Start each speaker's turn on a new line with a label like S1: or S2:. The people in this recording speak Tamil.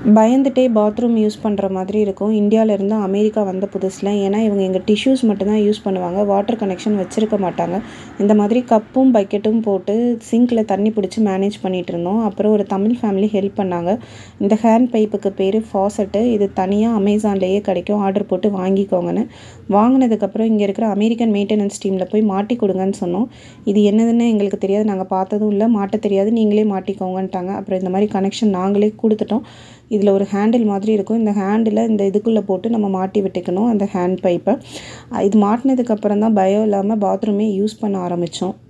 S1: பயந்துட்டே பாத்ரூம் யூஸ் பண்ணுற மாதிரி இருக்கும். இந்தியாவிலேருந்து அமெரிக்கா வந்த புதுசில். ஏன்னா இவங்க எங்கள் டிஷ்யூஸ் மட்டும்தான் யூஸ் பண்ணுவாங்க. வாட்டர் கனெக்ஷன் வச்சுருக்க மாட்டாங்க. இந்த மாதிரி கப்பும் பக்கெட்டும் போட்டு சிங்கில் தண்ணி பிடிச்சி மேனேஜ் பண்ணிகிட்டு இருந்தோம். அப்புறம் ஒரு தமிழ் ஃபேமிலி ஹெல்ப் பண்ணாங்க. இந்த ஹேண்ட் பைப்புக்கு பேர் ஃபாசெட்டு. இது தனியாக அமேசான்லேயே கிடைக்கும். ஆர்டர் போட்டு வாங்கிக்கோங்கன்னு. வாங்கினதுக்கப்புறம் இங்கே இருக்கிற அமெரிக்கன் மெயின்டெனன்ஸ் டீமில் போய் மாட்டி கொடுங்கன்னு சொன்னோம். இது என்னதுன்னு எங்களுக்கு தெரியாது, நாங்கள் பார்த்ததும் இல்லை, மாட்ட தெரியாது, நீங்களே மாட்டிக்கோங்கன்ட்டாங்க. அப்புறம் இந்த மாதிரி கனெக்ஷன் நாங்களே கொடுத்துட்டோம். இதில் ஒரு ஹேண்டில் மாதிரி இருக்கும். இந்த ஹேண்டில் இந்த இதுக்குள்ளே போட்டு நம்ம மாட்டி விட்டுக்கணும் அந்த ஹேண்ட் பைப்பை. இது மாட்டினதுக்கப்புறம் தான் பயம் இல்லாமல் பாத்ரூமே யூஸ் பண்ண ஆரம்பித்தோம்.